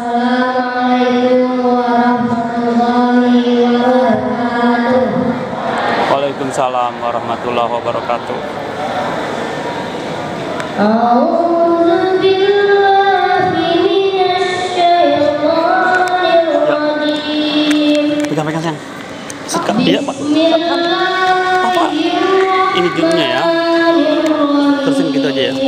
Assalamualaikum warahmatullahi wabarakatuh. Waalaikumsalam warahmatullahi wabarakatuh. A'udzu billahi minasyaitonir rajim. Pegang sayang. Sikat dia, Pak. Apa? Ini judulnya ya. Terusin gitu aja ya.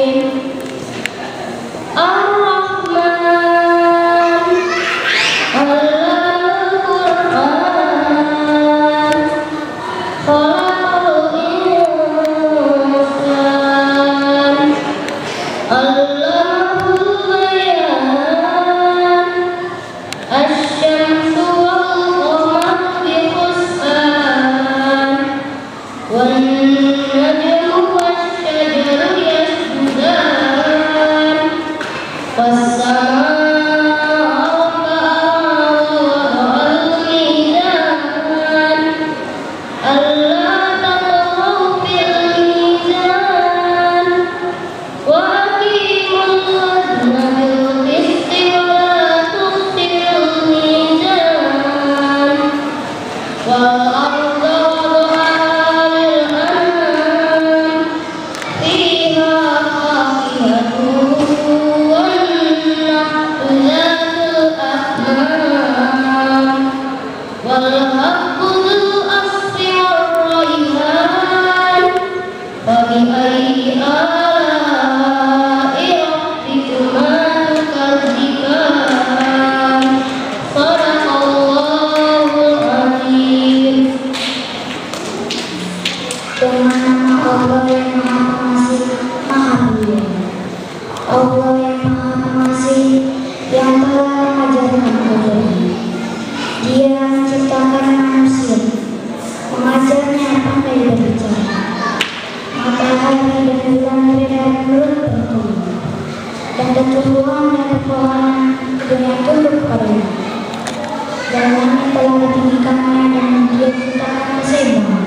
Dengan nama Allah yang Maha Pengasih, Maha Penyayang. Allah yang Maha Pengasih, yang telah mengajarkan Al-Quran. Dia menciptakan manusia, mengajarnya pandai berbicara. Matahari dan bulan beredar menurut bertemu, dan tumbuhan dan pepohonan dunia tunduk padanya. Dan langit telah ditinggikannya dan Dia ciptakan keseimbangan,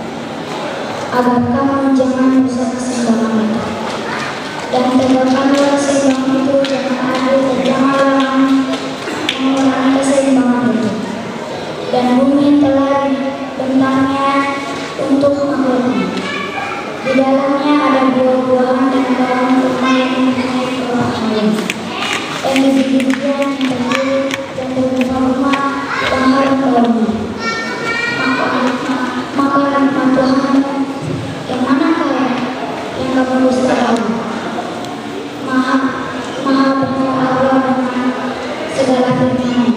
agar kamu jangan rusak keseimbangan itu. Dan tegakkanlah keseimbangan itu, jangan adil dan janganlah mengurangi keseimbangan itu. Dan bumi telah dibentangnya untuk makhluknya. Di dalamnya ada buah-buahan dan bawang kurma yang mempunyai buah harum. Dan di bibirnya yang terbunuh dan berbunga-bunga yang harum baunya. Maka nikmat Tuhan yang manakah yang kamu bisa tahu? Maha benar Allah dengan segala firman-Nya.